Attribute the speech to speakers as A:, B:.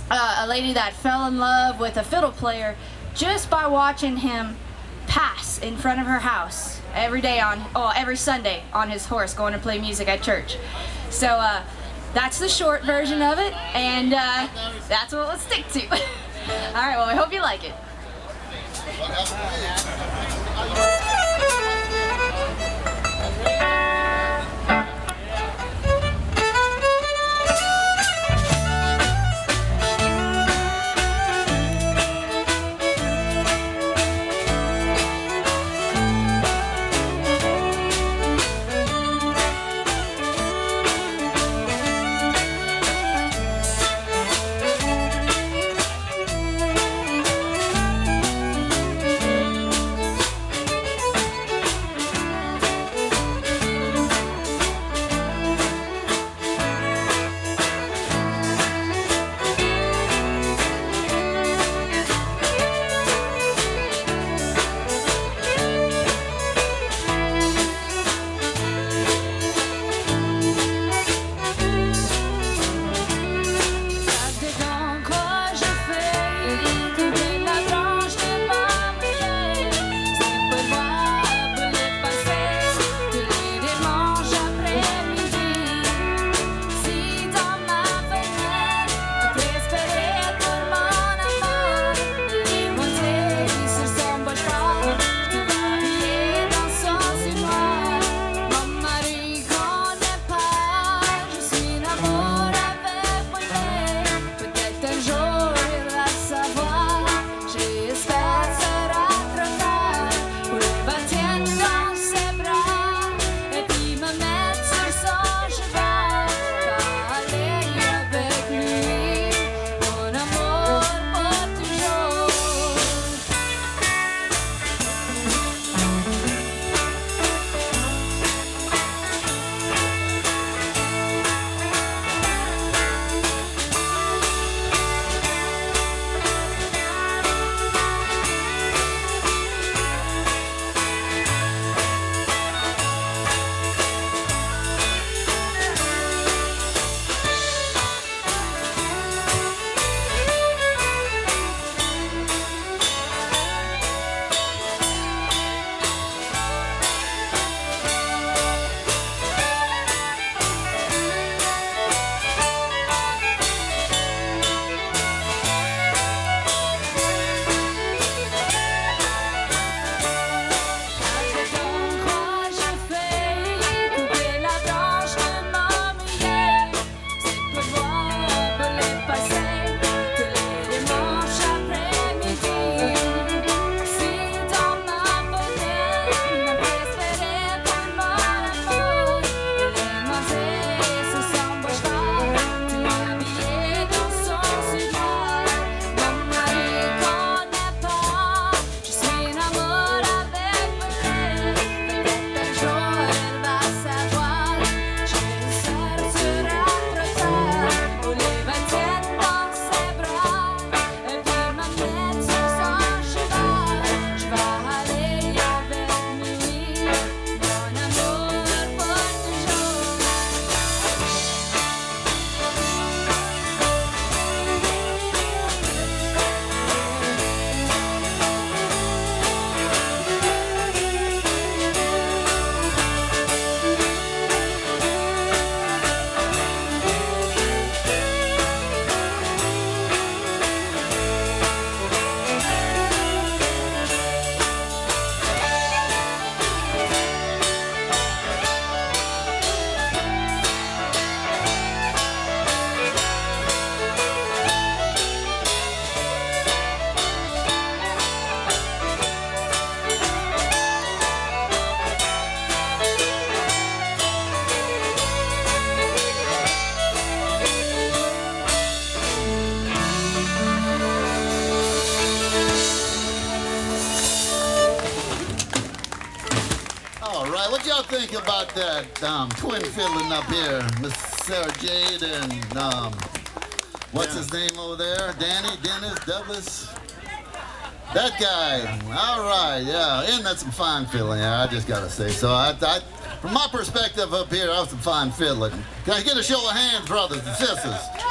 A: a lady that fell in love with a fiddle player just by watching him pass in front of her house every day every Sunday on his horse going to play music at church. So that's the short version of it, and that's what we'll stick to. All right, well, we hope you like it.
B: What y'all think about that twin fiddling up here, Miss Sarah Jade and what's his name over there? Danny, Dennis, Douglas? That guy. All right, yeah. Isn't that some fine fiddling? Yeah, I just gotta say. So from my perspective up here, that was some fine fiddling. Can I get a show of hands, brothers and sisters?